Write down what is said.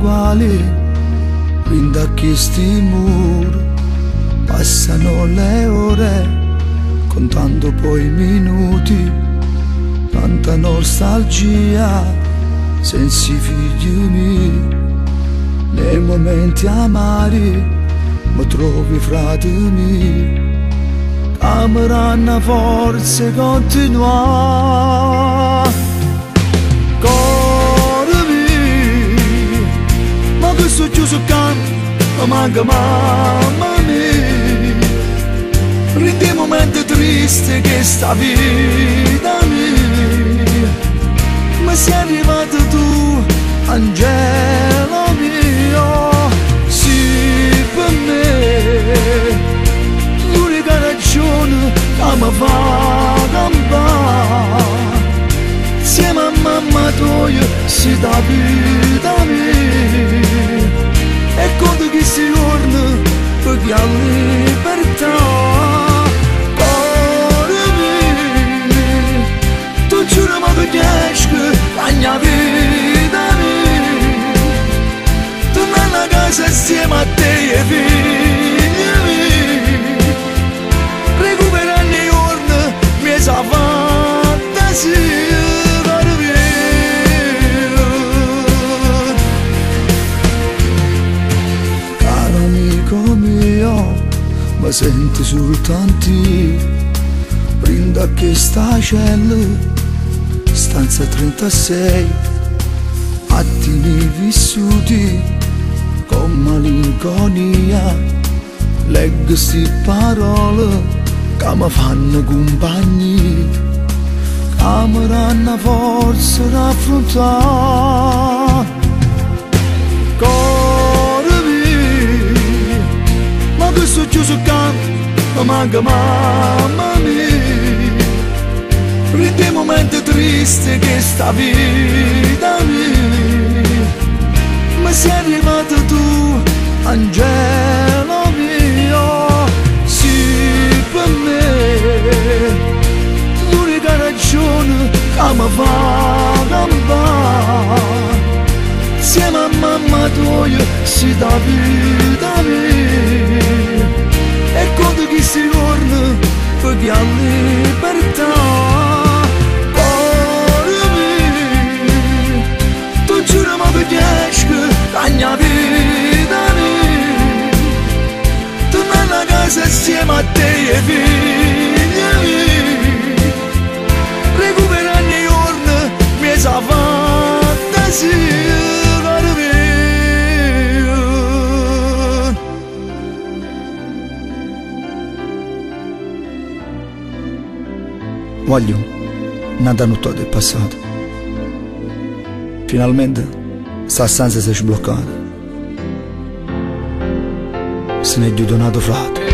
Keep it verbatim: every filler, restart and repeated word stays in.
uguali, rinda questi muri, passano le ore, contando poi i minuti, tanta nostalgia, senza i figli miei, nei momenti amari, mi trovi frate miei, cameranno forze continua. Cuore mio, ma questo chiuso canto, ma manca mamma mia, rindi momenti tristi che sta vita mia, ma sei arrivato tu, angelo mio, sì per me, l'unica ragione che mi fa campare, insieme a mamma tua, si da vita mia, e conto che si giorni per chi ha libertà. Cuore mio, tu giuro ma che riesci la mia vita mia, tornare a casa insieme a te e figli miei, recuperare i giorni, mia fantasia. Ma senti soltanto rinda che sta cella, stanza trentasei, attimi vissuti con malinconia, leggo sti parole che mi fanno compagni, che mi danno forza ad affrontare. Questo chiuso canto, ma manca mamma mia, rindi momenti tristi che sta vita mia, ma sei arrivato tu, angelo mio, sì per me, l'unica ragione che mi fa campare, insieme a mamma tua, si da vita mia, e conto che si giorni per chi ha libertà. Cuore mio, tu giuro ma che riesci la mia vita mia, tornare a casa insieme a te e figli miei, recuperare i giorni, mia fantasia. Voglio nada tutto del passato. Finalmente sta stanza si è sbloccata. Se ne è donato frate.